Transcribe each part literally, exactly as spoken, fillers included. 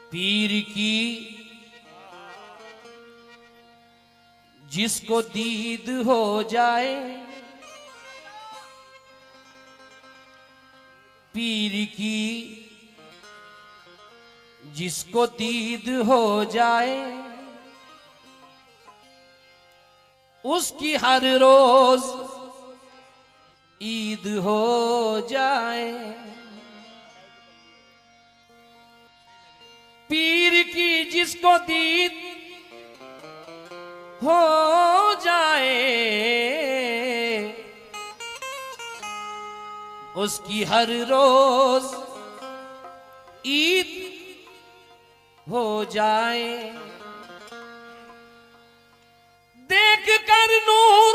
पीर की जिसको दीद हो जाए, पीर की जिसको दीद हो जाए, उसकी हर रोज ईद हो जाए। पीर की जिसको दीद हो जाए, उसकी हर रोज ईद हो जाए। देख कर नूर,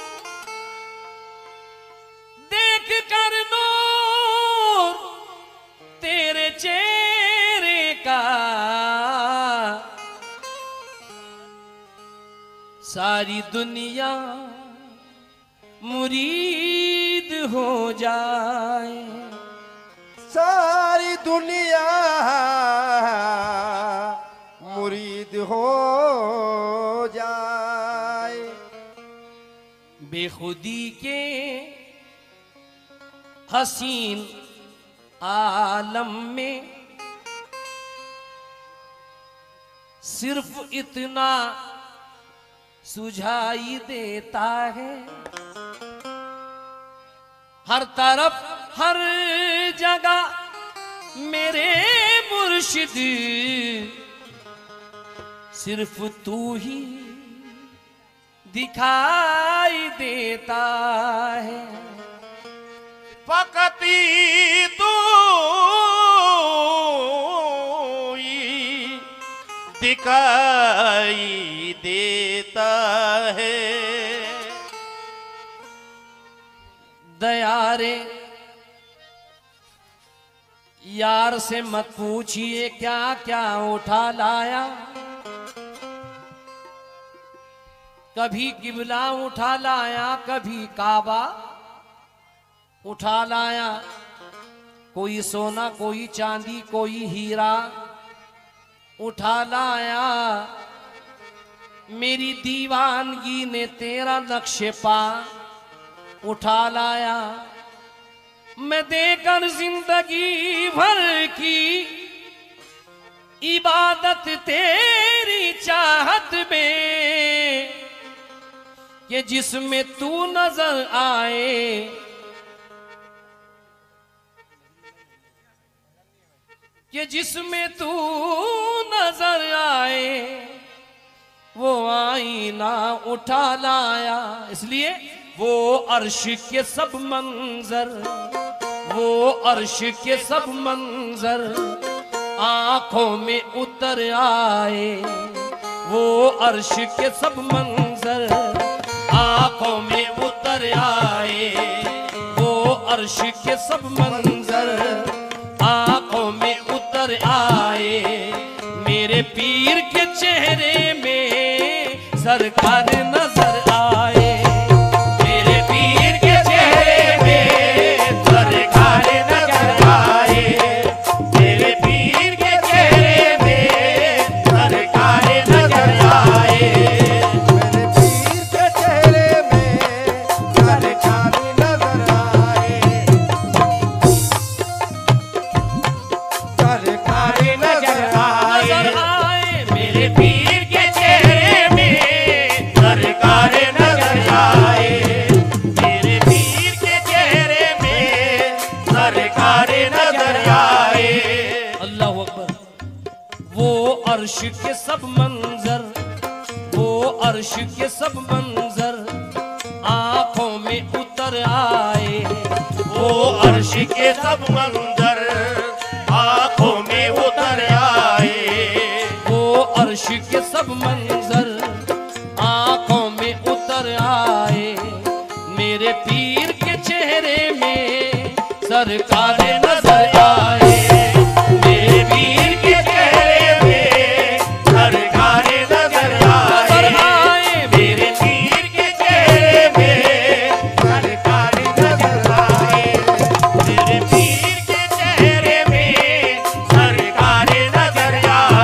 देख कर नूर तेरे चेहरे का, सारी दुनिया मुरीद हो जाए। सारी दुनिया मुरीद हो जाए। बेखुदी के हसीन आलम में सिर्फ इतना सुझाई देता है। हर तरफ हर जगह मेरे मुर्शिद, सिर्फ तू ही दिखाई देता है। फकती तू ही दिखाई देता है। दयारे यार से मत पूछिए क्या क्या उठा लाया, कभी किबला उठा लाया, कभी काबा उठा लाया। कोई सोना, कोई चांदी, कोई हीरा उठा लाया। मेरी दीवानगी ने तेरा नक्शे पा उठा लाया। मैं देकर जिंदगी भर की इबादत तेरी चाहत में, कि जिसमें तू नजर आए, कि जिसमें तू नजर आए, वो आईना उठा लाया। इसलिए वो अर्श के सब मंजर, वो अर्श के सब मंजर आंखों में उतर आए। वो अर्श के सब मंजर आंखों में उतर आए। वो अर्श के सब मंजर आंखों में उतर आए। मेरे पीर के चेहरे में सरकार नजर आए। मेरे पीर के चेहरे में सरकार नजर आए। मेरे पीर के चेहरे में सरकार नजर आए। मेरे पीर के चेहरे में सरकार नजर आए। सरकार नजर आए। मेरे पीर के चेहरे में सरकार नजर आए। मेरे पीर के चेहरे में सरकार नजर आए। अल्लाह अकबर। वो अर्श के सब मंजर, वो अर्श के सब मंजर आंखों में उतर आए। वो अर्श के सब मंजर आंखों में उतर आए। वो अर्श के सब मंजर आंखों में उतर आए। मेरे पीर के चेहरे में सरकार नजर आए। मेरे पीर के चेहरे में सरकार नजर आए। मेरे पीर के चेहरे में सरकार नजर आए। मेरे पीर के चेहरे में सरकार नजर आए।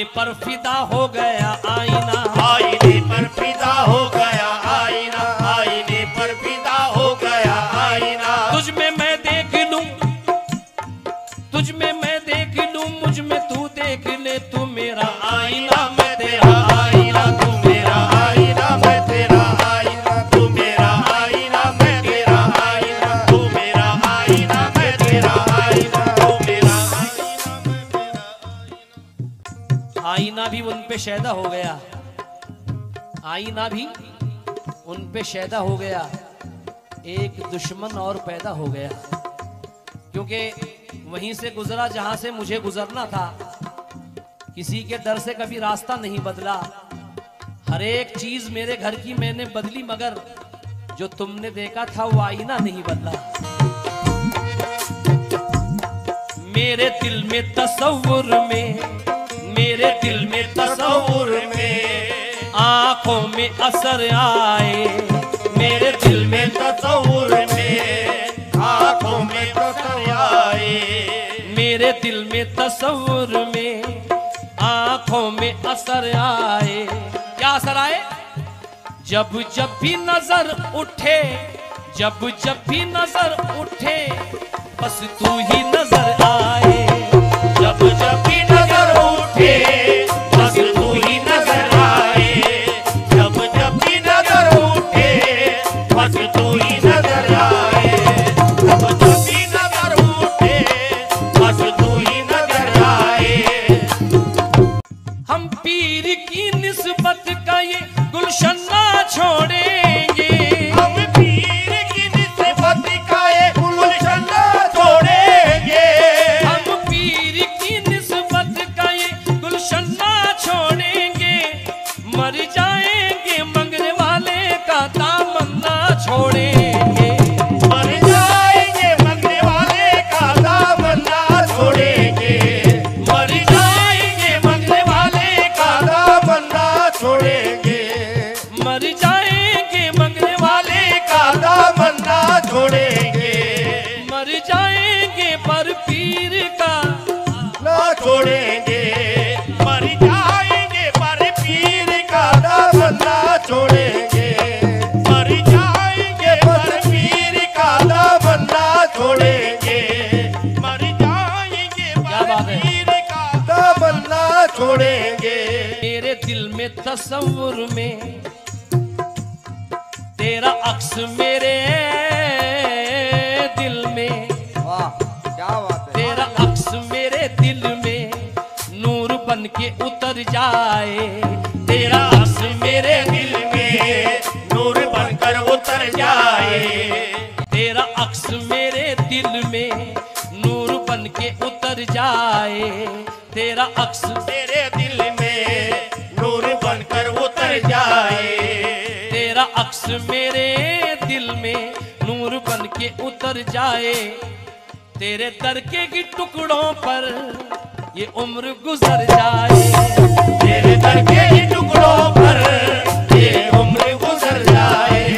पर फिदा हो गया आईना, आईने पर फिदा हो गया आईना, आईने पर फिदा हो गया आईना। तुझ में मैं देख लूं, तुझ में मैं देख लूं, मुझ में तू देख ले, तू मेरा आईना मैं तेरा आईना, तू मेरा आईना मैं तेरा आईना, तू मेरा आईना मैं तेरा आईना, तू मेरा आईना मैं तेरा आईना, तू मेरा आईना मैं तेरा आईना। आईना भी उन पे शैदा हो गया, आईना भी उन पे शैदा हो गया। एक दुश्मन और पैदा हो गया, क्योंकि वहीं से गुजरा जहां से मुझे गुजरना था। किसी के डर से कभी रास्ता नहीं बदला, हर एक चीज मेरे घर की मैंने बदली, मगर जो तुमने देखा था वो आईना नहीं बदला। मेरे दिल में तसव्वुर में, मेरे दिल में तसव्वुर में आंखों में असर आए, मेरे दिल में तसव्वुर में आंखों में असर आए, मेरे दिल में तसव्वुर में आंखों में असर आए। क्या असर आए? जब जब भी नजर उठे, जब जब भी नजर उठे, बस तू ही नजर आए। जब जब भी नजर उठे बस तू ही नजर आए, जब जब भी नजर उठे बस तू ही नजर आए, जब जब भी नजर उठे बस तू ही नजर आए। हम पीर की निस्बत का ये गुलशन ना छोड़ेंगे, हम पीर की निस्बत का ये गुलशन ना छोड़ेंगे, हम पीर की निस्बत का ये गुलशन ना छोड़ेंगे। मर जाएंगे मंगने वाले का दामन ना छोड़ेंगे, मर जाएंगे मंगने वाले का दामन ना छोड़ेंगे, मर जाएंगे मंगने वाले का दामन ना छोड़ेंगे, मर जाएंगे मंगने वाले का दामन ना छोड़ेंगे, मर जाएंगे पर पीर का ना छोड़ेंगे, मर जाएंगे पर पीर का दामन ना छोड़ेंगे, मर जाएंगे पर पीर का दामन ना छोड़ेंगे, मर जाएंगे क्या पर बात है? पीर का दामन ना छोड़ेंगे। मेरे दिल में तसव्वुर में तेरा अक्स, मेरे दिल में, वाह क्या बात है। तेरा अक्स मेरे दिल में नूर बन के उतर जाए, तेरा अक्स मेरे दिल में नूर बनकर उतर जाए, तेरा अक्स मेरे दिल में नूर बन के उतर जाए, तेरा अक्स तेरे दिल में नूर बनकर उतर जाए, तेरा अक्स मेरे दिल में नूर बन के उतर जाए। तेरे दर के की टुकड़ों पर ये उम्र गुजर जाए, तेरे दर के ही टुकड़ों पर ये उम्र गुजर जाए,